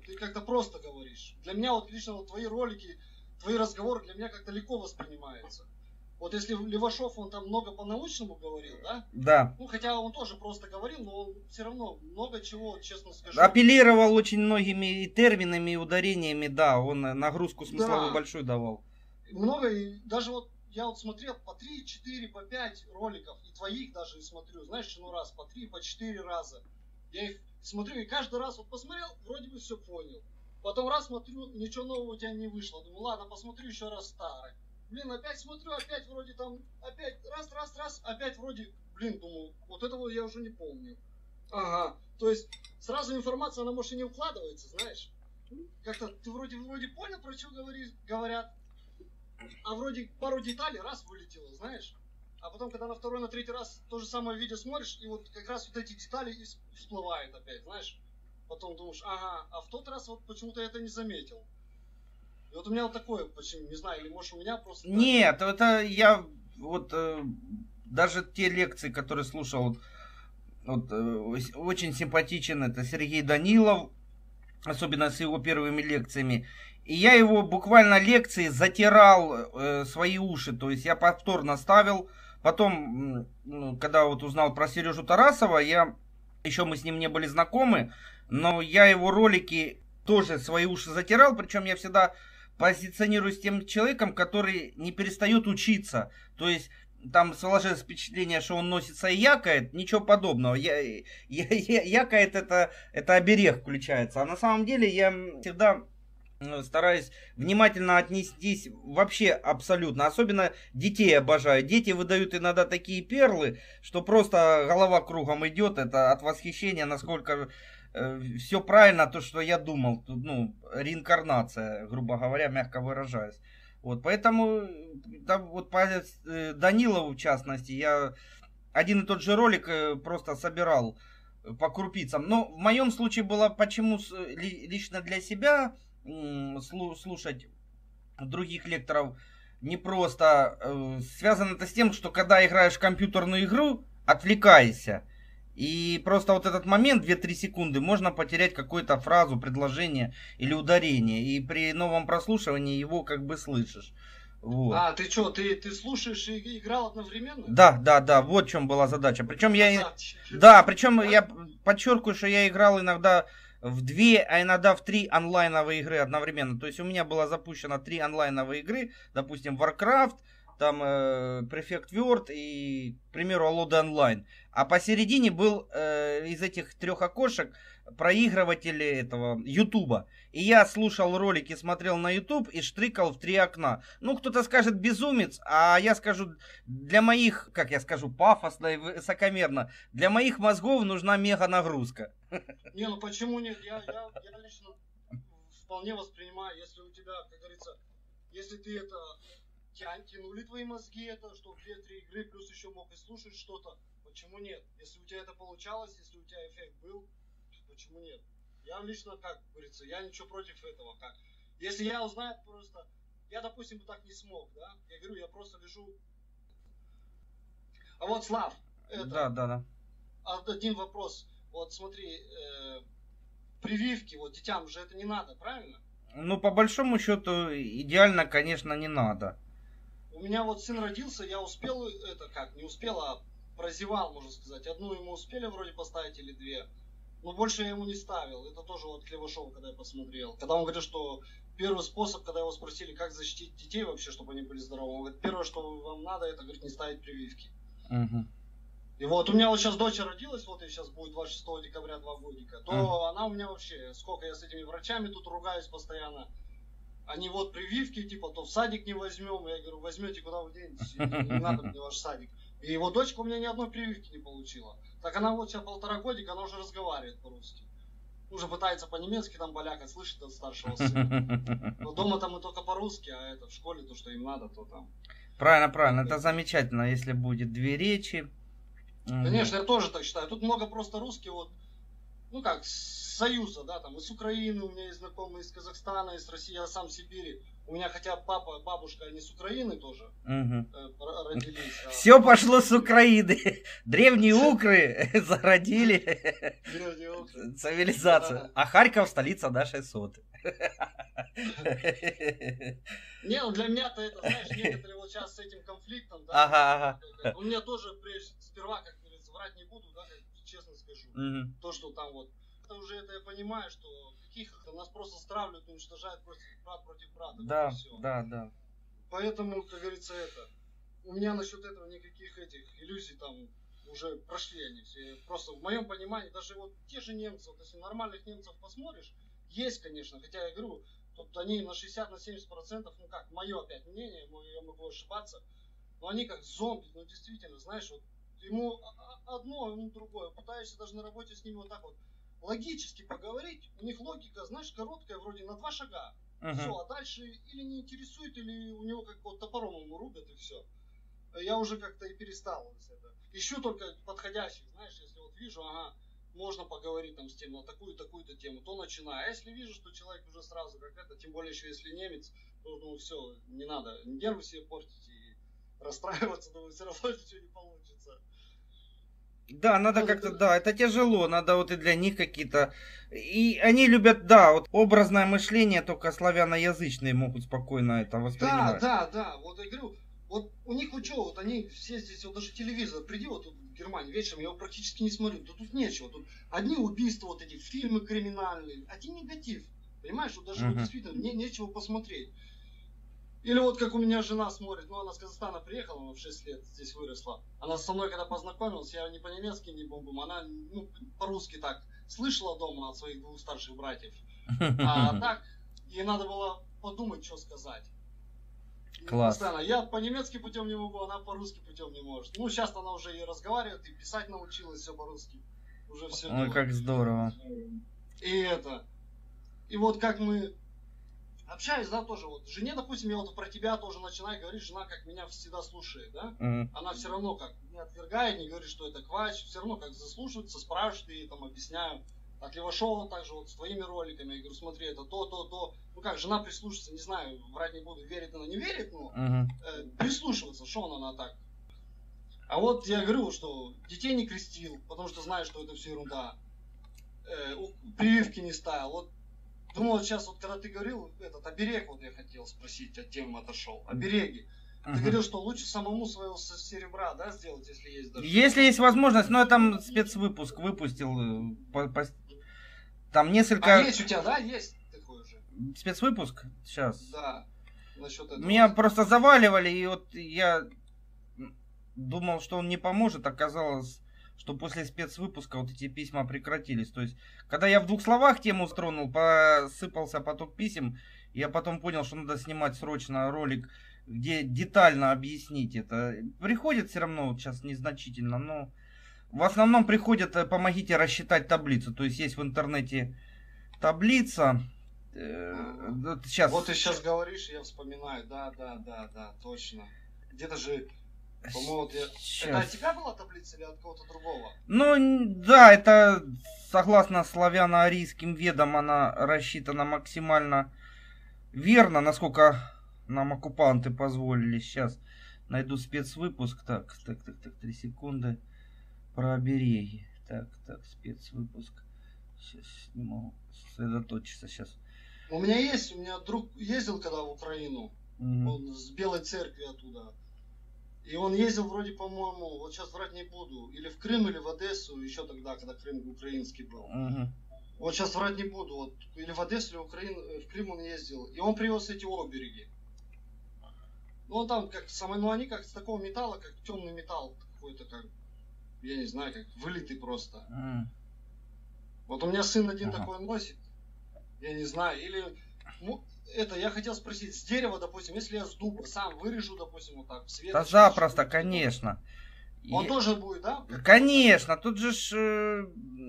ты как-то просто говоришь. Для меня вот лично вот твои ролики, твои разговоры для меня как-то легко воспринимаются. Вот если Левашов, он там много по-научному говорил, да? Да. Ну, хотя он тоже просто говорил, но он все равно много чего, честно скажу. Апеллировал очень многими и терминами, и ударениями, да, он нагрузку смысловую большую давал. Много, и даже вот я вот смотрел по 3, 4, по 5 роликов, и твоих даже смотрю, знаешь, ну раз, по 3, по 4 раза. Я их смотрю, и каждый раз вот посмотрел, вроде бы все понял. Потом раз смотрю, ничего нового у тебя не вышло. Думаю, ладно, посмотрю еще раз старый. Блин, опять смотрю, опять вроде там, опять раз, опять вроде, блин, думаю, вот этого я уже не помню. Ага, то есть сразу информация, она может и не укладывается, знаешь. Как-то ты вроде понял, про что говорят, а вроде пару деталей раз вылетело, знаешь. А потом, когда на второй, на третий раз то же самое видео смотришь, и вот как раз вот эти детали и всплывают опять, знаешь. Потом думаешь, ага, а в тот раз вот почему-то я это не заметил. И вот у меня вот такое, почему, не знаю, или может у меня просто... Нет, это я вот даже те лекции, которые слушал, вот, очень симпатичен, это Сергей Данилов, особенно с его первыми лекциями. И я его буквально лекции затирал свои уши, то есть я повторно ставил. Потом, когда вот узнал про Сережу Тарасова, еще мы с ним не были знакомы, но я его ролики тоже свои уши затирал, причем я всегда позиционируюсь тем человеком, который не перестает учиться. То есть там сложилось впечатление, что он носится и якает, ничего подобного. Якает это оберег включается. А на самом деле я всегда стараюсь внимательно отнестись вообще абсолютно. Особенно детей обожаю. Дети выдают иногда такие перлы, что просто голова кругом идет. Это от восхищения, насколько все правильно, то, что я думал. Ну, реинкарнация, грубо говоря, мягко выражаясь. Вот, поэтому, да, вот по Данилову, в частности, я один и тот же ролик просто собирал по крупицам. Но в моем случае было, почему лично для себя слушать других лекторов не просто. Связано это с тем, что когда играешь в компьютерную игру, отвлекаешься. И просто вот этот момент, 2-3 секунды, можно потерять какую-то фразу, предложение или ударение. И при новом прослушивании его как бы слышишь. Вот. А, ты что, ты слушаешь и играл одновременно? Да, вот в чем была задача. Причем я подчеркиваю, что я играл иногда в 2, а иногда в 3 онлайновые игры одновременно. То есть у меня было запущено 3 онлайновые игры, допустим, Warcraft, там Prefect World и, к примеру, Alloda Online. А посередине был из этих 3 окошек проигрыватель этого Ютуба. И я слушал ролики, смотрел на Ютуб и штрикал в 3 окна. Ну, кто-то скажет безумец, а я скажу, для моих, как я скажу, пафосно и высокомерно, для моих мозгов нужна мега нагрузка. Не, ну почему нет? Я лично вполне воспринимаю, если у тебя, как говорится, если ты это... тянули твои мозги это, что 2-3 игры, плюс еще мог и слушать что-то. Почему нет? Если у тебя это получалось, если у тебя эффект был, почему нет? Я лично, как говорится, я ничего против этого. Как? Если я узнаю просто... Я, допустим, бы так не смог, да? Я говорю, я просто лежу... А вот, Слав, это... Да. Один вопрос. Вот смотри, прививки, вот детям же это не надо, правильно? Ну, по большому счету, идеально, конечно, не надо. У меня вот сын родился, я успел, не успел, а прозевал, можно сказать. Одну ему успели вроде поставить или 2, но больше я ему не ставил. Это тоже вот Левашов, когда я посмотрел. Когда он говорит, что первый способ, когда его спросили, как защитить детей вообще, чтобы они были здоровы, он говорит, первое, что вам надо, это, говорит, не ставить прививки. Угу. И вот у меня вот сейчас дочь родилась, вот ей сейчас будет 26 декабря 2 годика, то она у меня вообще, сколько я с этими врачами тут ругаюсь постоянно, они вот прививки, типа, то в садик не возьмем, я говорю, возьмете, куда вы денетесь, не надо мне ваш садик. И его дочка у меня ни одной прививки не получила. Так она вот сейчас 1,5 годика, она уже разговаривает по-русски. Уже пытается по-немецки там балякать, слышит от старшего сына. Но дома там и только по-русски, а это в школе то, что им надо, то там. Правильно, это замечательно, если будет 2 речи. Конечно, я тоже так считаю. Тут много просто русских, вот ну как, с Союза, да, там, из Украины у меня есть знакомые, из Казахстана, из России, я сам в Сибири. У меня хотя папа, бабушка, они с Украины тоже родились. Все пошло с Украины. Древние укры зародили цивилизацию. А Харьков столица нашей соты. Не, ну для меня-то это, знаешь, некоторые вот сейчас с этим конфликтом, да, у меня тоже сперва, как говорится, врать не буду, да, честно скажу, то, что там вот, это уже это я понимаю, что каких нас просто стравливают, уничтожают брат против брата. Да, вот да. Поэтому, как говорится, у меня насчет этого никаких этих иллюзий там уже прошли они все. Просто в моем понимании, даже вот те же немцы, вот если нормальных немцев посмотришь, есть, конечно, хотя я говорю, тут они на 60-70%, ну как, мое опять мнение, я могу ошибаться, но они как зомби, ну действительно, знаешь, вот ему одно, ему другое. Пытаешься даже на работе с ними вот так вот логически поговорить, у них логика, знаешь, короткая, вроде на 2 шага. Все, а дальше или не интересует, или у него как вот топором ему рубят, и все. Я уже как-то и перестал это. Ищу только подходящих, знаешь, если вот вижу, ага, можно поговорить там с тем на такую-то тему, то начинаю. А если вижу, что человек уже сразу как это, тем более еще если немец, то ну все, не надо нервы себе портить и расстраиваться, думаю, все равно ничего не получится. Да, надо как-то, да, это тяжело, надо вот и для них какие-то... И они любят, да, вот образное мышление, только славяноязычные могут спокойно это воспринимать. Да, вот я говорю, вот у них вот что, вот они все здесь, вот даже телевизор, приди вот тут в Германии вечером, я его практически не смотрю, да тут нечего, тут одни убийства, вот эти фильмы криминальные, один негатив, понимаешь, вот даже вот действительно нечего посмотреть. Или вот как у меня жена смотрит, ну она с Казахстана приехала, она в 6 лет здесь выросла. Она со мной когда познакомилась, я не по-немецки, не бум-бум, она ну, по-русски так слышала дома от своих 2 старших братьев. А так, ей надо было подумать, что сказать. Класс. Постоянно. Я по-немецки путем не могу, она по-русски путем не может. Ну, сейчас она уже и разговаривает, и писать научилась все по-русски. Уже все. Ой, как здорово. И вот как мы общаюсь, да, тоже вот. Жене, допустим, я вот про тебя тоже начинаю говорить, жена как меня всегда слушает, да. Она все равно как не отвергает, не говорит, что это квач, все равно как заслушивается, спрашивает, и там объясняю. От Левашова также вот с твоими роликами, я говорю, смотри, это то. Ну как, жена прислушивается, не знаю, врать не буду, верит она, не верит, но прислушиваться, что она так. А вот я говорю, что детей не крестил, потому что знаю, что это все ерунда. Прививки не ставил. Вот думал, вот сейчас, вот когда ты говорил, этот оберег, вот я хотел спросить, от темы отошел. Обереги. Ты говорил, что лучше самому своего серебра, да, сделать, если есть даже. Если есть возможность, но я там спецвыпуск выпустил. Там несколько... А есть у тебя, да, есть такой уже? Спецвыпуск? Сейчас. Да. Насчет этого. Меня просто заваливали, и вот я думал, что он не поможет. Оказалось, что после спецвыпуска вот эти письма прекратились. То есть, когда я в 2 словах тему стронул, посыпался поток писем, я потом понял, что надо снимать срочно ролик, где детально объяснить это. Приходит все равно вот сейчас незначительно, но в основном приходят, помогите рассчитать таблицу. То есть есть в интернете таблица. Сейчас. Вот ты сейчас говоришь, я вспоминаю, да, точно. Где-то же, по-моему, это от тебя была таблица или от кого-то другого? Ну, да, это согласно славяно-арийским ведам она рассчитана максимально верно, насколько нам оккупанты позволили. Сейчас найду спецвыпуск. Так, 3 секунды. Про обереги. Так, спецвыпуск. Сейчас не могу сосредоточиться сейчас. У меня друг ездил когда в Украину. Он с Белой церкви оттуда. И он ездил вроде, по-моему, вот сейчас врать не буду, или в Крым, или в Одессу, еще тогда, когда Крым украинский был. Вот сейчас врать не буду, вот, или в Одессу, или в Крым он ездил. И он привез эти обереги. Ну, он там, они как с такого металла, как темный металл какой-то, как, я не знаю, как вылитый просто. Вот у меня сын один такой носит, я не знаю, или, я хотел спросить, с дерева, допустим, если я с дуба сам вырежу, допустим, вот так, свет. Да запросто, конечно. Он тоже будет, да? Конечно, тут же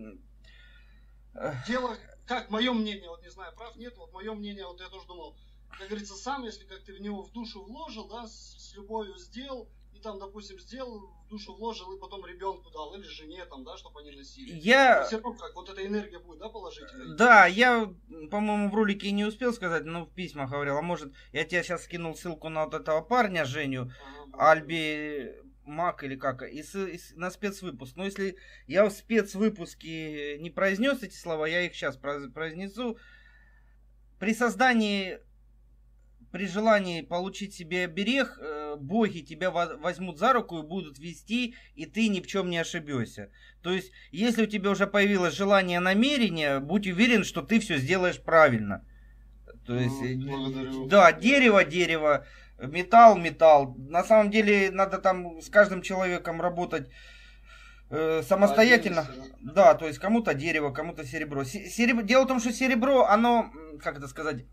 Дело, как мое мнение, вот не знаю, прав нет, вот мое мнение, вот я тоже думал, как говорится, сам, если как ты в него в душу вложил, да, с любовью сделал, и там, допустим, сделал, в душу вложил и потом ребенку дал, или жене там, да, чтобы они носили. Я... Все равно как, вот эта энергия будет, да, положительная? Да, я, по-моему, в ролике не успел сказать, но в письмах говорил, а может, я тебе сейчас скинул ссылку на вот этого парня, Женю, Альби Мак или как, на спецвыпуск. Но если я в спецвыпуске не произнес эти слова, я их сейчас произнесу. При создании, при желании получить себе оберег, боги тебя возьмут за руку и будут вести, и ты ни в чем не ошибешься. То есть, если у тебя уже появилось желание, намерение, будь уверен, что ты все сделаешь правильно. То есть, благодарю. Да, дерево, металл. На самом деле, надо там с каждым человеком работать самостоятельно. Да, то есть, кому-то дерево, кому-то серебро. Дело в том, что серебро, оно, как это сказать...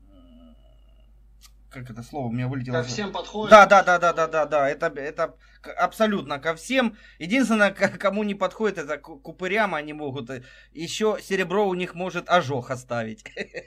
Как это слово у меня вылетело? Ко всем подходит? Да. Это абсолютно ко всем. Единственное, кому не подходит, это к упырям они могут. Еще серебро у них может ожог оставить.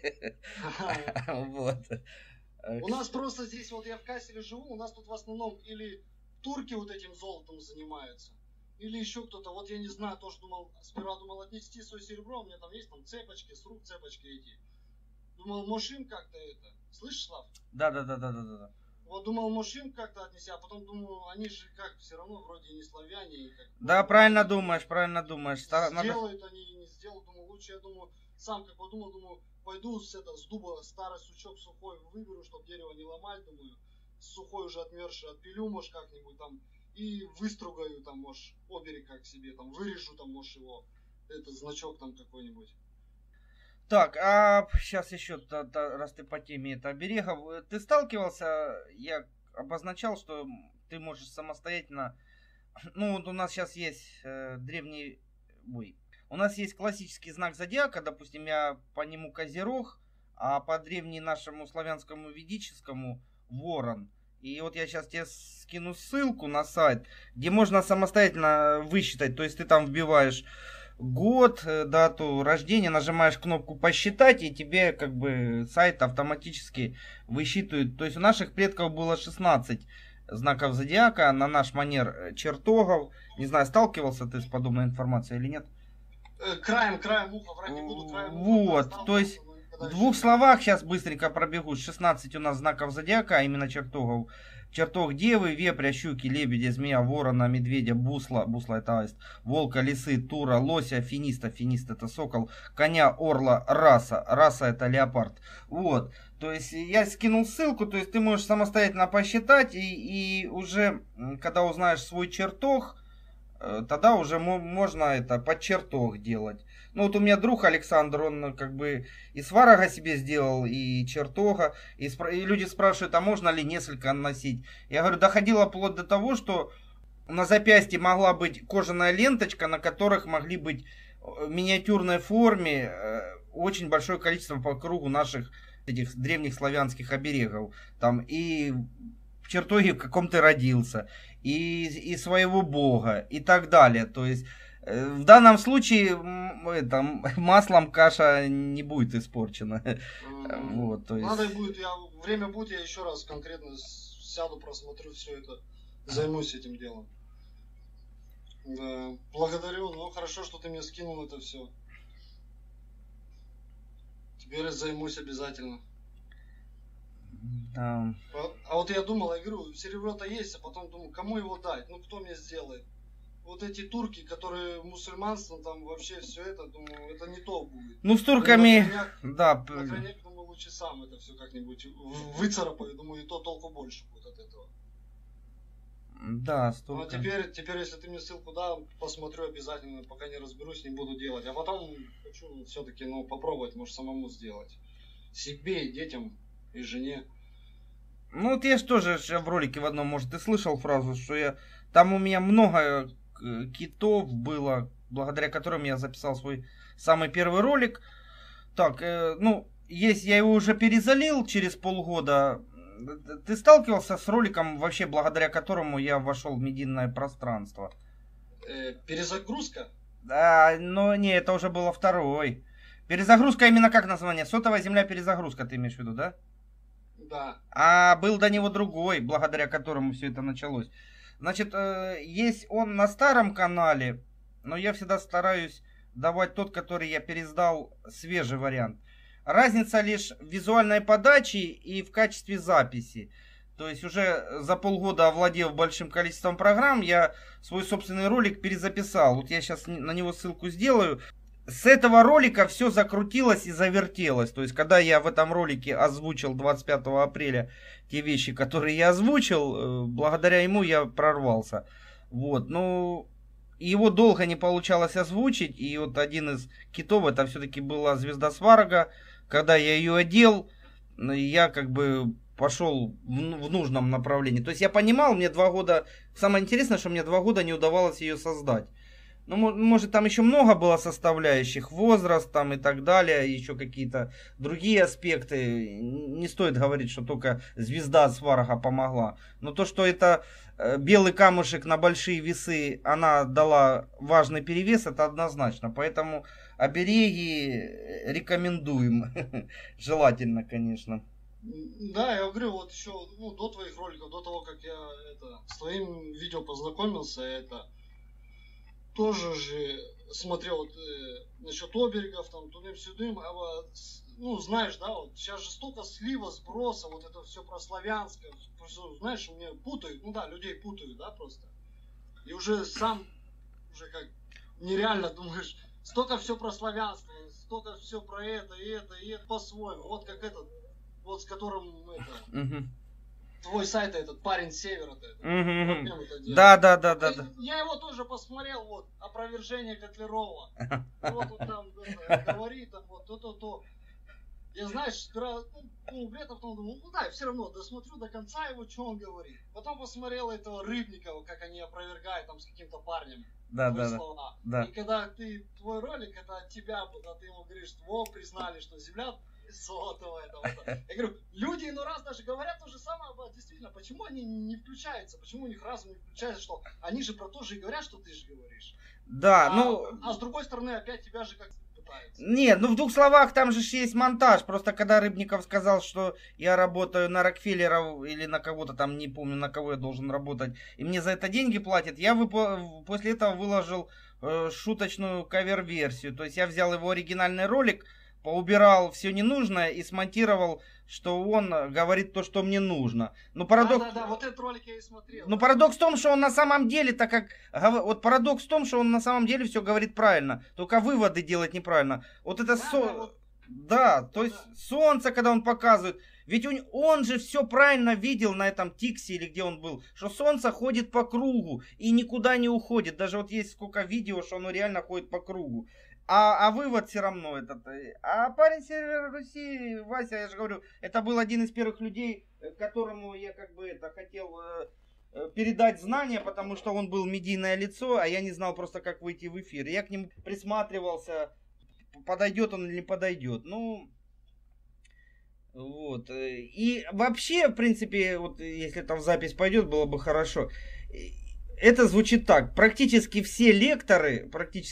Вот. У нас просто здесь, вот я в Касселе живу, у нас тут в основном или турки вот этим золотом занимаются, или еще кто-то. Вот я не знаю, тоже сперва думал отнести свое серебро, у меня там есть там цепочки, с рук цепочки эти. Думал, может им как-то это. Слышишь, Слав? Да. Вот думал, может им как-то отнести, а потом думаю, они же как все равно вроде не славяне. И как, да, правильно думаешь. Сделают они и не сделают. Думаю, лучше я думаю, сам как подумал, думаю, пойду с дуба старый сучок сухой выберу, чтобы дерево не ломать, думаю, сухой уже отмерзший отпилю, может, как-нибудь там, и выстругаю там, может, оберег как себе, там, вырежу там, может, его, этот значок там какой-нибудь. Так, а сейчас еще, раз ты по теме это оберегов, ты сталкивался, я обозначал, что ты можешь самостоятельно, ну вот у нас сейчас есть у нас есть классический знак зодиака, допустим, я по нему Козерог, а по древней нашему славянскому ведическому Ворон. И вот я сейчас тебе скину ссылку на сайт, где можно самостоятельно высчитать, то есть ты там вбиваешь год, дату рождения, нажимаешь кнопку посчитать, и тебе как бы сайт автоматически высчитывает. То есть у наших предков было 16 знаков зодиака, на наш манер чертогов. Не знаю, сталкивался ты с подобной информацией или нет? Краем уха, врать не буду, краем уха. Вот, то есть в двух словах сейчас быстренько пробегу. 16 у нас знаков зодиака, а именно чертогов. Чертог девы, вепря, щуки, лебедя, змея, ворона, медведя, бусла это аист, волка, лисы, тура, лося, финист это сокол, коня, орла, раса это леопард. Вот, то есть я скинул ссылку, то есть ты можешь самостоятельно посчитать, и уже, когда узнаешь свой чертог, тогда уже можно это под чертог делать. Ну вот у меня друг Александр, он как бы и сварога себе сделал, и чертога, и люди спрашивают, а можно ли несколько носить. Я говорю, доходило вплоть до того, что на запястье могла быть кожаная ленточка, на которых могли быть в миниатюрной форме очень большое количество по кругу наших этих древних славянских оберегов. Там и в чертоге, в каком ты родился, и своего бога, и так далее. То есть в данном случае маслом каша не будет испорчена. Вот, то есть... Надо будет, время будет, я еще раз конкретно сяду, просмотрю все это, займусь этим делом. Да, благодарю, ну хорошо, что ты мне скинул это все. Теперь займусь обязательно. Да. А вот я думал, я говорю, серебро-то есть, а потом думаю, кому его дать? Ну кто мне сделает? Вот эти турки, которые мусульманством, там вообще все это, думаю, это не то будет. Ну, с турками, да. На крайняк, думаю, лучше сам это все как-нибудь выцарапаю, думаю, и то толку больше будет от этого. Да, с турками. Ну, теперь, если ты мне ссылку дал, посмотрю обязательно, пока не разберусь, не буду делать. А потом хочу все-таки, попробовать, может, самому сделать. Себе, и детям, и жене. Ну, вот я же тоже в ролике в одном, может, ты слышал фразу, что там у меня много китов было, благодаря которым я записал свой самый первый ролик. Так, я его уже перезалил через полгода. Ты сталкивался с роликом, вообще благодаря которому я вошел в медийное пространство? Перезагрузка? Да, но не, это уже было второй. Перезагрузка именно как название? Сотовая земля перезагрузка, ты имеешь в виду, да? Да. А был до него другой, благодаря которому все это началось. Значит, есть он на старом канале, но я всегда стараюсь давать тот, который я пересдал, свежий вариант. Разница лишь в визуальной подаче и в качестве записи. То есть уже за полгода, овладев большим количеством программ, я свой собственный ролик перезаписал. Вот я сейчас на него ссылку сделаю. С этого ролика все закрутилось и завертелось. То есть когда я в этом ролике озвучил 25 апреля те вещи, которые я озвучил, благодаря ему я прорвался. Вот, ну, его долго не получалось озвучить. И вот один из китов, это все-таки была Звезда Сварога. Когда я ее одел, я как бы пошел в нужном направлении. То есть я понимал, мне 2 года... Самое интересное, что мне 2 года не удавалось ее создать. Ну, может, там еще много было составляющих, возраст там и так далее, еще какие-то другие аспекты. Не стоит говорить, что только Звезда Сварога помогла. Но то, что это белый камушек на большие весы, она дала важный перевес, это однозначно. Поэтому обереги рекомендуем. Желательно, конечно. Да, я говорю, вот еще до твоих роликов, до того, как я с твоим видео познакомился, это тоже же смотрел вот, насчет оберегов, там, тудым-сюдым, знаешь, да, вот сейчас же столько слива, сброса, вот это все про славянское, знаешь, у меня путают, людей путают, да, просто. И уже сам, как нереально думаешь, столько все про славянство, столько все про это, и это по-своему, вот как этот, вот с которым твой сайт, этот парень с севера-то. Да. Я его тоже посмотрел, вот, опровержение Котлярова. Вот он там говорит, там, вот, то. Я, знаешь, где-то потом думал, все равно досмотрю до конца его, что он говорит. Потом посмотрел этого Рыбникова, как они опровергают там с каким-то парнем. Да. И когда твой ролик, это от тебя, когда ты ему говоришь, что признали, что земля сотовая. Я говорю, люди иной раз даже говорят то же самое, действительно, почему они не включаются, почему у них разум не включается, что они же про то же и говорят, что ты же говоришь. Да, А с другой стороны, опять тебя же как пытаются. Нет, в 2 словах там же есть монтаж. Просто когда Рыбников сказал, что я работаю на Рокфеллеров или на кого-то там, не помню, на кого я должен работать, и мне за это деньги платят, я после этого выложил шуточную кавер-версию. То есть я взял его оригинальный ролик, поубирал все ненужное и смонтировал, что он говорит то, что мне нужно. Но парадокс... Да, вот этот ролик я и смотрел. Но парадокс в том, что он на самом деле, парадокс в том, что он на самом деле все говорит правильно, только выводы делает неправильно. Вот это то есть солнце, когда он показывает, ведь он же все правильно видел на этом Тиксе или где он был, что солнце ходит по кругу и никуда не уходит. Даже вот есть сколько видео, что оно реально ходит по кругу. А вывод все равно этот. А парень с Севера Руси, Вася, я же говорю, это был один из первых людей, которому я хотел передать знания, потому что он был медийное лицо, а я не знал просто, как выйти в эфир. Я к нему присматривался, подойдет он или не подойдет. Вот. И вообще, в принципе, вот если там запись пойдет, было бы хорошо. Это звучит так. Практически все лекторы,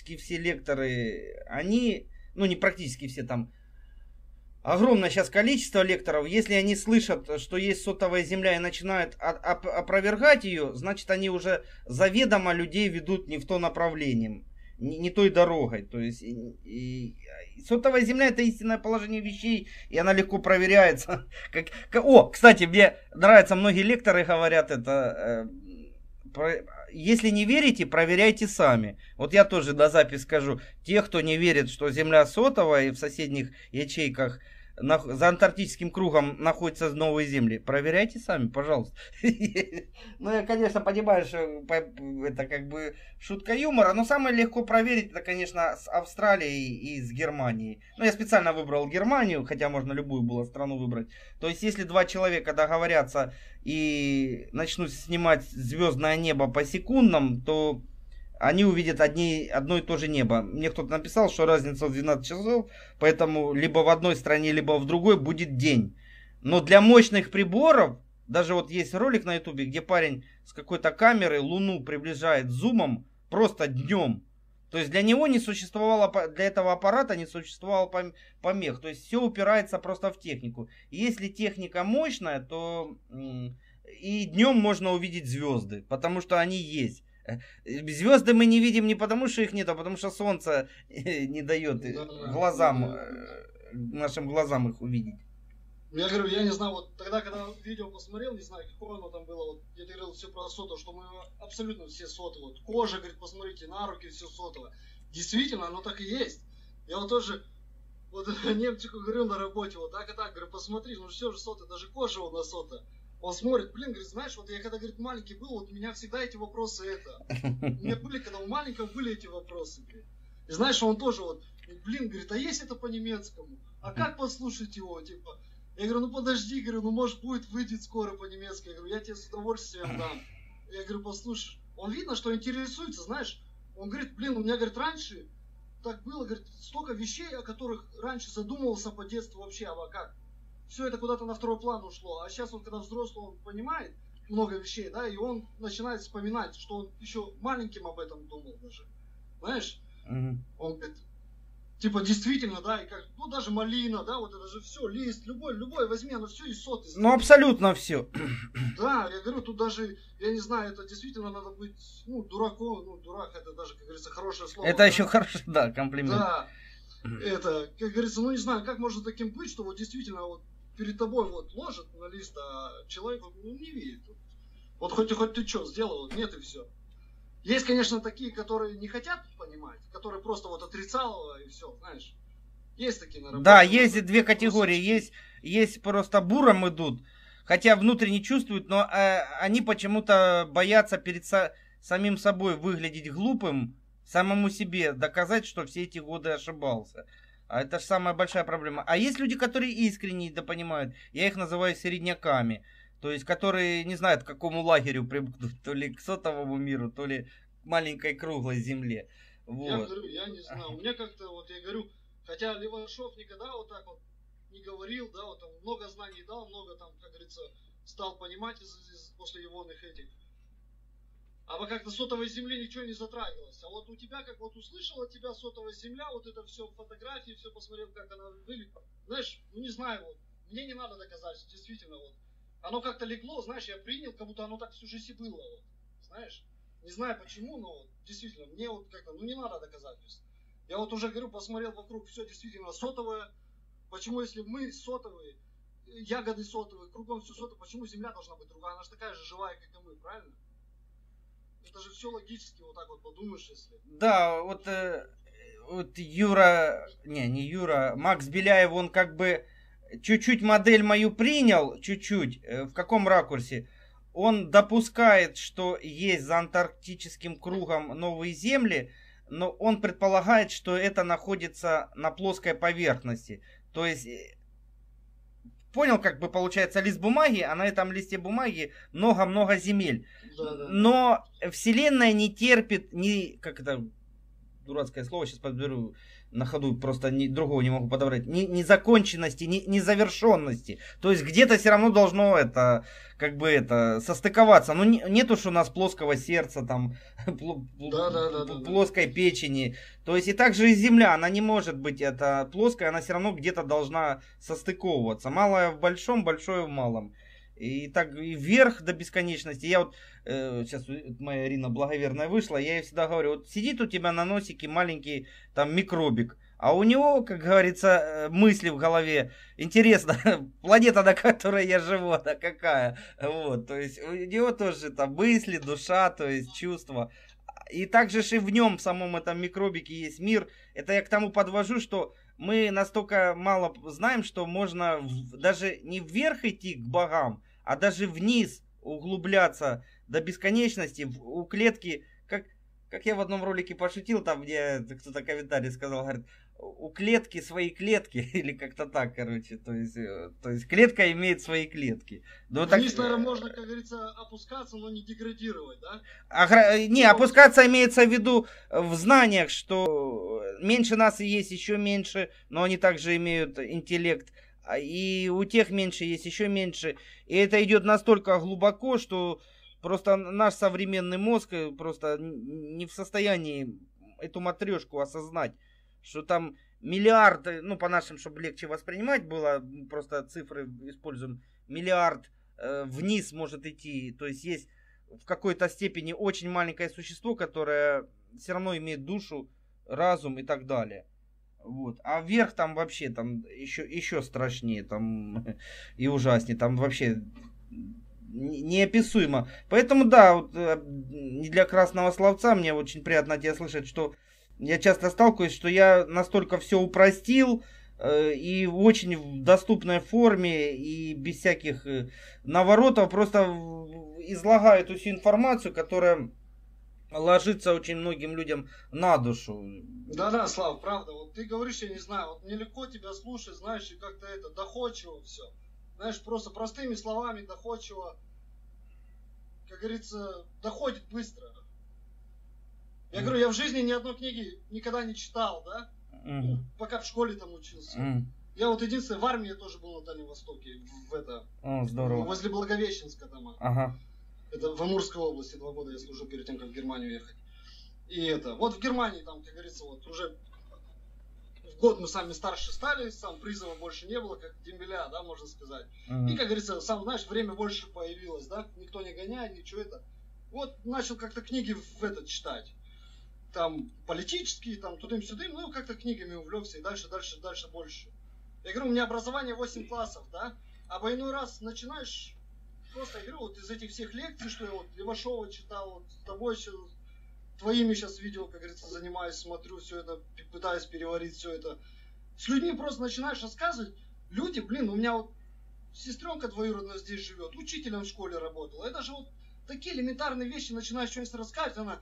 они, не практически все, там огромное сейчас количество лекторов, если они слышат, что есть сотовая земля и начинают опровергать ее, значит они уже заведомо людей ведут не в то направление, не той дорогой. То есть сотовая земля — это истинное положение вещей, и она легко проверяется. Кстати, мне нравится, многие лекторы говорят это... Если не верите, проверяйте сами. Вот я тоже на запись скажу. Те, кто не верит, что Земля сотовая и в соседних ячейках за антарктическим кругом находятся новые земли, проверяйте сами, пожалуйста. Ну, я, конечно, понимаю, что это как бы шутка юмора, но самое легко проверить, это, конечно, с Австралией и с Германией. Ну, я специально выбрал Германию, хотя можно любую было страну выбрать. То есть, если 2 человека договорятся и начнут снимать звездное небо по секундам, то они увидят одно и то же небо. Мне кто-то написал, что разница в 12 часов, поэтому либо в одной стране, либо в другой будет день. Но для мощных приборов, даже вот есть ролик на ютубе, где парень с какой-то камерой Луну приближает зумом просто днем. То есть для него не существовало, для этого аппарата не существовало помех. То есть все упирается просто в технику. И если техника мощная, то и днем можно увидеть звезды, потому что они есть. Звезды мы не видим не потому, что их нет, а потому что солнце не дает глазам, нашим глазам их увидеть. Я говорю, я не знаю, вот тогда, когда видео посмотрел, не знаю, какое оно там было, вот я говорил все про сотово, что мы абсолютно все сотовые. Вот кожа, говорит, посмотрите, на руки все сотовое. Действительно, оно так и есть. Я вот тоже, вот немчику говорю на работе, вот так и так, говорю, посмотри, ну все же сотое, даже кожа у нас сотая. Он смотрит, блин, говорит, знаешь, вот я когда, говорит, маленький был, вот у меня всегда эти вопросы У меня были, когда у маленького были эти вопросы, блин. И знаешь, он тоже вот, блин, говорит, а есть это по-немецкому? А как послушать его, типа? Я говорю, ну подожди, говорю, ну может будет выйдет скоро по-немецки. Я говорю, я тебе с удовольствием дам. Я говорю, послушай. Он видно, что интересуется, знаешь. Он говорит, блин, у меня, говорит, раньше так было, говорит, столько вещей, о которых раньше задумывался по детству вообще, а как? Все это куда-то на второй план ушло. А сейчас он, когда взрослый, он понимает много вещей, да, и он начинает вспоминать, что он еще маленьким об этом думал даже. Знаешь? Он говорит, типа действительно, да, и как, ну даже малина, да, вот это же все, лист, любой возьми, оно все из соты. Ну абсолютно все. Да, я говорю, тут даже, я не знаю, это действительно надо быть, ну, дураком, ну, дурак, это даже, как говорится, хорошее слово. Это да? Еще хорошо, да, комплимент. Да, это, как говорится, ну не знаю, как можно таким быть, что вот действительно вот перед тобой вот ложат на лист, а человек вот, ну, не видит. Вот хоть ты что сделал, вот нет и все. Есть, конечно, такие, которые не хотят понимать, которые просто вот отрицал и все, знаешь. Есть такие на работе. Да, есть две категории. Есть просто буром идут, хотя внутренне чувствуют, но они почему-то боятся перед самим собой выглядеть глупым, самому себе доказать, что все эти годы ошибался. А это же самая большая проблема. А есть люди, которые искренне это понимают. Я их называю середняками. То есть, которые не знают, к какому лагерю примкнуть. То ли к сотовому миру, то ли к маленькой круглой земле. Вот. Я говорю, я не знаю. У меня как-то, вот я говорю, хотя Левашов никогда вот так вот не говорил, да, вот там много знаний дал, много там, как говорится, стал понимать после егоных этих. А вы как-то сотовой земли ничего не затрагивалось. А вот у тебя, как вот услышал от тебя сотовая земля, вот это все фотографии, все посмотрел, как она выглядит. Знаешь, ну не знаю, вот, мне не надо доказательств, действительно, вот. Оно как-то легло, знаешь, я принял, как будто оно так всю жизнь и было, вот, знаешь. Не знаю почему, но вот, действительно, мне вот как-то, ну не надо доказательств. Я вот уже говорю, посмотрел вокруг, все действительно сотовое. Почему, если мы сотовые, ягоды сотовые, кругом все сотовое, почему земля должна быть другая? Она же такая же живая, как и мы, правильно? Это же все логически, вот так вот подумаешь, если... Да, вот Юра, не Юра, Макс Беляев, он как бы чуть-чуть модель мою принял, чуть-чуть, в каком ракурсе? Он допускает, что есть за антарктическим кругом новые земли, но он предполагает, что это находится на плоской поверхности. То есть, понял, как бы получается лист бумаги, а на этом листе бумаги много-много земель. Да. Но Вселенная не терпит, как это дурацкое слово, сейчас подберу на ходу, просто другого не могу подобрать, незаконченности, незавершенности. То есть где-то все равно должно это, как бы это, состыковаться. Ну нет уж у нас плоского сердца, там, плоской печени. То есть и также и Земля, она не может быть это плоская, она все равно где-то должна состыковываться. Малое в большом, большое в малом. И так и вверх до бесконечности. Я вот, сейчас моя Ирина благоверная вышла, я ей всегда говорю, вот сидит у тебя на носике маленький там микробик, а у него, как говорится, мысли в голове. Интересно, планета, на которой я живу, она какая? Вот, то есть у него тоже там мысли, душа, то есть чувства. И также же и в нем, в самом этом микробике есть мир. Это я к тому подвожу, что мы настолько мало знаем, что можно даже не вверх идти к богам, а даже вниз углубляться до бесконечности. У клетки, как я в одном ролике пошутил, там мне кто-то комментарий сказал, говорит, у клетки свои клетки, или как-то так, короче, то есть клетка имеет свои клетки. Но вниз, так... наверное, можно, как говорится, опускаться, но не деградировать, да? Не, опускаться имеется в виду в знаниях, что меньше нас и есть еще меньше, но они также имеют интеллект, и у тех меньше есть еще меньше, и это идет настолько глубоко, что просто наш современный мозг просто не в состоянии эту матрешку осознать, что там миллиард, ну по нашим, чтобы легче воспринимать было, просто цифры используем, миллиард вниз может идти. То есть есть в какой-то степени очень маленькое существо, которое все равно имеет душу, разум и так далее. Вот. А вверх там вообще там еще страшнее там, и ужаснее. Там вообще неописуемо. Поэтому да, вот, не для красного словца мне очень приятно тебя слышать, что я часто сталкиваюсь, что я настолько все упростил и в очень доступной форме и без всяких наворотов просто излагаю эту всю информацию, которая ложится очень многим людям на душу. Да-да, Слав, правда. Вот ты говоришь, я не знаю, вот мне легко тебя слушать, знаешь, и как-то это доходчиво все. Знаешь, просто простыми словами доходчиво, как говорится, доходит быстро. Я говорю, я в жизни ни одной книги никогда не читал, да? Ну, пока в школе там учился. Я вот единственное, в армии я тоже был на Дальнем Востоке, здорово. Возле Благовещенска там. Ага. Это в Амурской области 2 года я служил перед тем, как в Германию ехать. И это, вот в Германии там, как говорится, вот уже в год мы сами старше стали, сам призыва больше не было, как дембеля, да, можно сказать. И, как говорится, сам, знаешь, время больше появилось, да, никто не гоняет, ничего это. Вот начал как-то книги в этот читать. Там политические, там тудым-сюдым, ну как-то книгами увлекся и дальше больше. Я говорю, у меня образование 8 классов, да, а по иной раз начинаешь, просто я говорю, вот из этих всех лекций, что я вот Левашова читал, вот с тобой еще, твоими сейчас видео, как говорится, занимаюсь, смотрю все это, пытаюсь переварить все это. С людьми просто начинаешь рассказывать, люди, блин, у меня вот сестренка двоюродная здесь живет, учителем в школе работала, это же вот такие элементарные вещи начинаешь что-нибудь рассказывать, она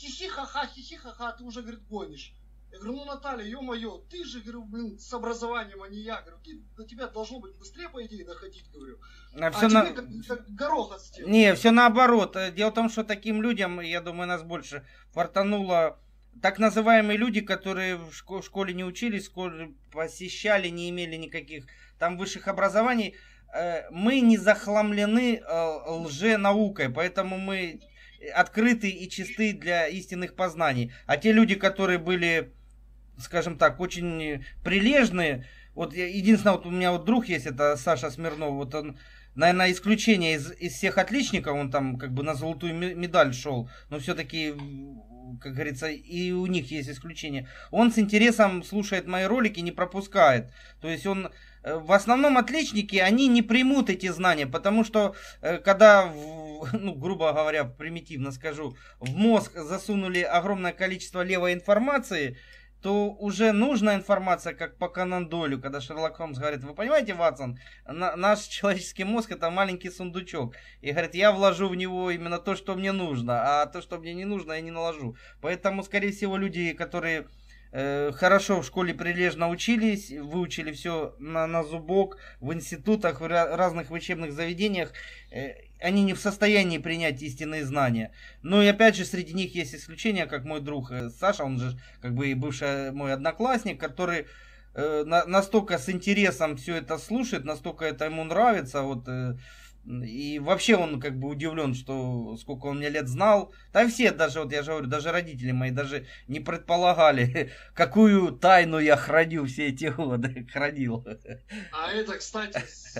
хихи-ха-ха, ты уже, говорит, гонишь. Я говорю, ну, Наталья, ё-моё, ты же, говорю, блин, с образованием, а не я. Говорю, до тебя должно быть быстрее, по идее, доходить, говорю. Тебе как горох от стены. Не, все наоборот. Дело в том, что таким людям, я думаю, нас больше фартануло. Так называемые люди, которые в школе не учились, школу посещали, не имели никаких там высших образований, мы не захламлены лженаукой, поэтому мы открыты и чисты для истинных познаний. А те люди, которые были, скажем так, очень прилежные, вот единственное, вот у меня вот друг есть, это Саша Смирнов, вот он, наверное, исключение из всех отличников, он там как бы на золотую медаль шел, но все-таки, как говорится, и у них есть исключение. Он с интересом слушает мои ролики, не пропускает. То есть он, в основном отличники, они не примут эти знания, потому что когда, ну, грубо говоря, примитивно скажу, в мозг засунули огромное количество левой информации, то уже нужная информация, как по Конан Дойлю, когда Шерлок Холмс говорит, вы понимаете, Ватсон, наш человеческий мозг это маленький сундучок. И говорит, я вложу в него именно то, что мне нужно, а то, что мне не нужно, я не наложу. Поэтому, скорее всего, люди, которые хорошо в школе прилежно учились, выучили все на зубок, в институтах, в разных учебных заведениях, они не в состоянии принять истинные знания. Ну и опять же, среди них есть исключения, как мой друг Саша, он же как бы и бывший мой одноклассник, который настолько с интересом все это слушает, настолько это ему нравится, вот, и вообще он как бы удивлен, что сколько он мне лет знал. Да все даже, вот я же говорю, даже родители мои даже не предполагали, какую тайну я храню все эти годы, хранил. А это, кстати,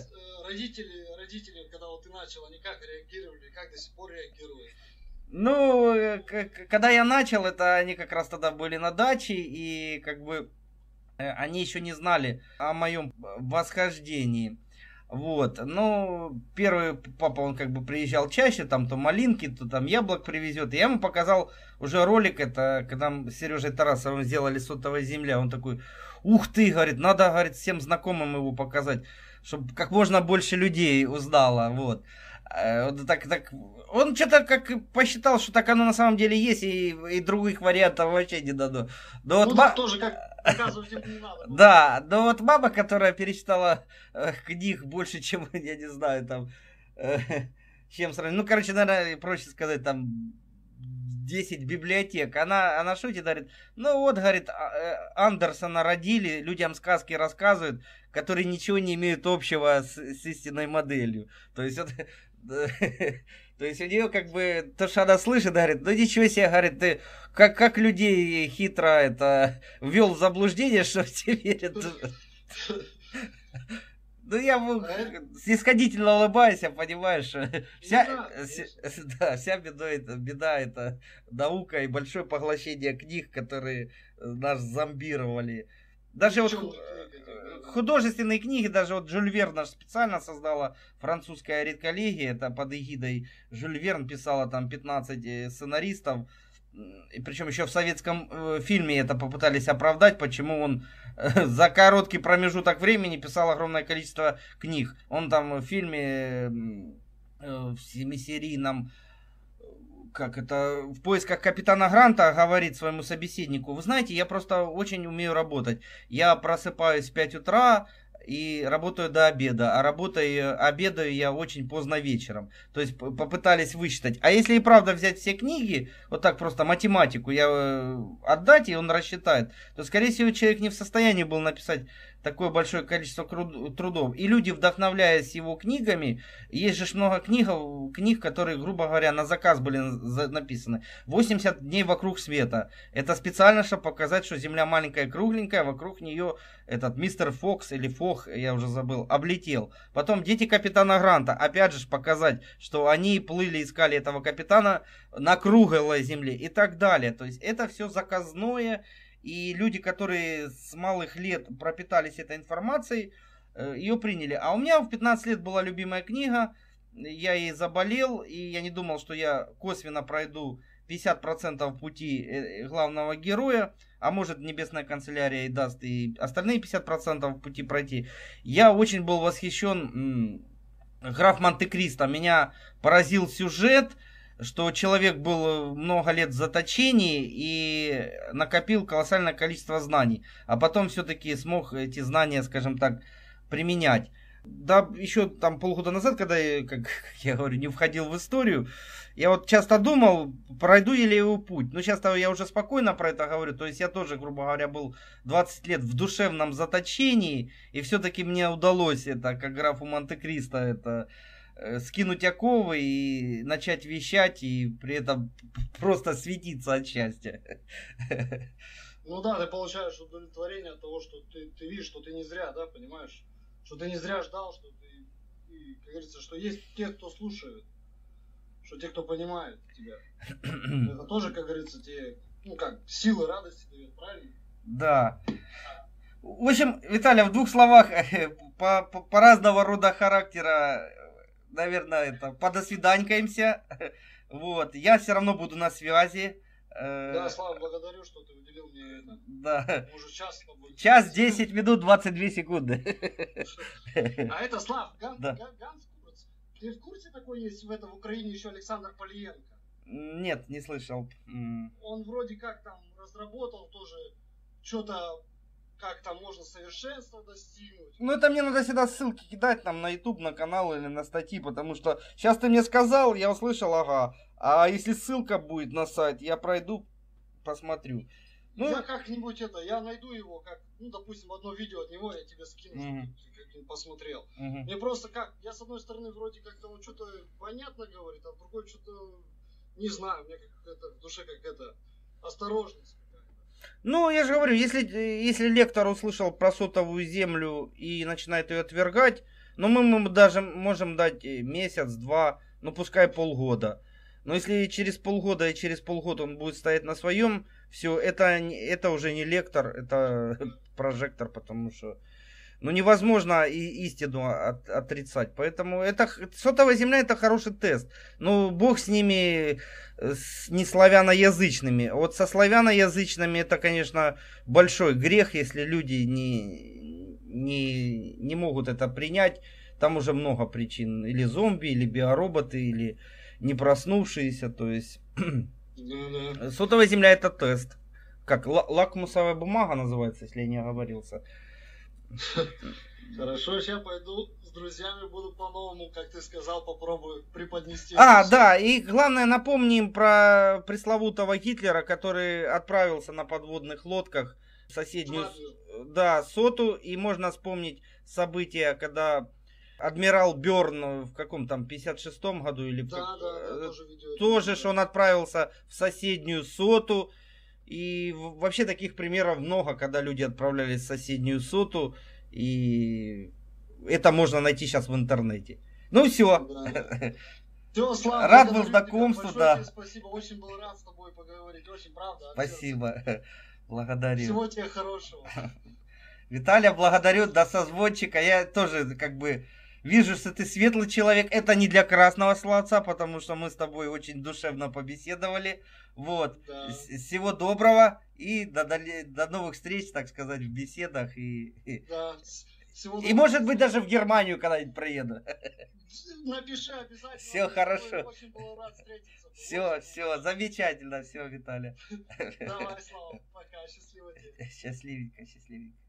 родители, когда вот ты начал, они как реагировали, как до сих пор реагируют? Ну, когда я начал, это они как раз тогда были на даче, и как бы они еще не знали о моем восхождении. Вот, ну, первый папа, он как бы приезжал чаще, там то малинки, то там яблок привезет. И я ему показал уже ролик, это когда мы с Сережей Тарасовым сделали «Сотовая земля». Он такой, ух ты, говорит, надо, говорит, всем знакомым его показать, чтобы как можно больше людей узнало, вот. Вот так, он что-то как посчитал, что так оно на самом деле есть, и других вариантов вообще не дано. Но ну, вот тоже как показывать им не надо. Да, но вот мама, которая перечитала книг больше, чем, я не знаю, там, чем сравнить. Ну, короче, наверное, проще сказать, там, 10 библиотек. Она шутит, говорит, ну вот, говорит, Андерсона родили, людям сказки рассказывают, которые ничего не имеют общего с истинной моделью. То есть, вот, то есть у нее как бы то, что она слышит, говорит, ну ничего себе, говорит, ты как людей хитро это ввел в заблуждение, что все верят. Ну, я снисходительно улыбаюсь, понимаешь, вся беда это наука и большое поглощение книг, которые нас зомбировали. Даже вот художественные книги, даже вот Жюль Верн наш специально создала французская редколлегия, это под эгидой Жюль Верн писала там 15 сценаристов, и причем еще в советском фильме это попытались оправдать, почему он за короткий промежуток времени писал огромное количество книг. Он там в фильме в 7-серийном, как это, в поисках капитана Гранта говорит своему собеседнику: вы знаете, я просто очень умею работать. Я просыпаюсь в 5 утра и работаю до обеда, обедаю я очень поздно вечером. То есть попытались высчитать. А если и правда взять все книги, вот так просто математику отдать, и он рассчитает, то, скорее всего, человек не в состоянии был написать такое большое количество трудов. И люди, вдохновляясь его книгами, есть же много книг, которые, грубо говоря, на заказ были написаны. 80 дней вокруг света. Это специально, чтобы показать, что Земля маленькая и кругленькая, вокруг нее этот мистер Фокс или Фох, я уже забыл, облетел. Потом дети капитана Гранта, опять же показать, что они плыли, искали этого капитана на круглой Земле и так далее. То есть это все заказное. И люди, которые с малых лет пропитались этой информацией, ее приняли. А у меня в 15 лет была любимая книга, я ей заболел, и я не думал, что я косвенно пройду 50% пути главного героя, а может Небесная канцелярия и даст и остальные 50% пути пройти. Я очень был восхищен «Граф Монте-Кристо». Меня поразил сюжет, что человек был много лет в заточении и накопил колоссальное количество знаний, а потом все-таки смог эти знания, скажем так, применять. Да, еще там полгода назад, когда я, как я говорю, не входил в историю, я вот часто думал, пройду ли его путь. Но сейчас я уже спокойно про это говорю. То есть я тоже, грубо говоря, был 20 лет в душевном заточении, и все-таки мне удалось это, как графу Монте-Кристо, это скинуть оковы и начать вещать, и при этом просто светиться от счастья. Ну да, ты получаешь удовлетворение от того, что ты видишь, что ты не зря, да, понимаешь? Что ты не зря ждал, что ты, и, как говорится, что есть те, кто слушают, что те, кто понимает тебя. Это тоже, как говорится, те, ну как, силы радости дает, правильно? Да. В общем, Виталий, в 2 словах, по разного рода характера, наверное, это подосвиданькаемся. Вот. Я все равно буду на связи. Да, Слава, благодарю, что ты уделил мне это. Да. Уже час с тобой. Час 10 минут 22 секунды. А это, Слав, Да. Ганс Курц. Ты в курсе такой есть в Украине еще Александр Полиенко? Нет, не слышал. Он вроде как там разработал тоже что-то, как там можно совершенства достигнуть. Ну, это мне надо всегда ссылки кидать нам на YouTube, на канал или на статьи, потому что сейчас ты мне сказал, я услышал, ага. А если ссылка будет на сайт, я пройду, посмотрю. Ну, я как-нибудь я найду его, как, ну, допустим, одно видео от него я тебе скину, чтобы ты как-нибудь посмотрел. Мне просто как, я с одной стороны вроде как-то он что-то понятно говорит, а с другой что-то, не знаю, у меня как-то в душе какая-то осторожность. Ну, я же говорю, если лектор услышал про сотовую землю и начинает ее отвергать, ну, мы ему даже можем дать месяц-два, ну, пускай полгода. Но если через полгода и через полгода он будет стоять на своем, все, это уже не лектор, это прожектор, потому что, ну, невозможно истину отрицать. Поэтому сотовая земля это хороший тест. Ну, бог с ними, с неславяноязычными. Вот со славяноязычными это, конечно, большой грех, если люди не могут это принять. Там уже много причин. Или зомби, или биороботы, или не проснувшиеся. То есть сотовая земля это тест. Как лакмусовая бумага называется, если я не оговорился. Хорошо, сейчас пойду с друзьями, буду по-новому, как ты сказал, попробую преподнести. Да, и главное напомним про пресловутого Гитлера, который отправился на подводных лодках в соседнюю Соту. И можно вспомнить события, когда адмирал Бёрн в каком там 56-м году или тоже, что он отправился в соседнюю Соту. И вообще таких примеров много, когда люди отправлялись в соседнюю Соту и это можно найти сейчас в интернете. Ну все. Да. Все, Слава, Рад был благодарю знакомству, тебя. Большое да. тебе спасибо, очень был рад с тобой поговорить, очень правда. Спасибо. Благодарю. Всего тебе хорошего. Виталя, благодарю, до созвончика. Я тоже как бы вижу, что ты светлый человек. Это не для красного словца, потому что мы с тобой очень душевно побеседовали. Вот. Да. Всего доброго и до новых встреч, так сказать, в беседах. Да. И может быть даже в Германию когда-нибудь проеду. Напиши обязательно. Все хорошо. Очень был рад встретиться. Все, замечательно, все, Виталя. Давай, Слава, пока, счастливо тебе. Счастливенько.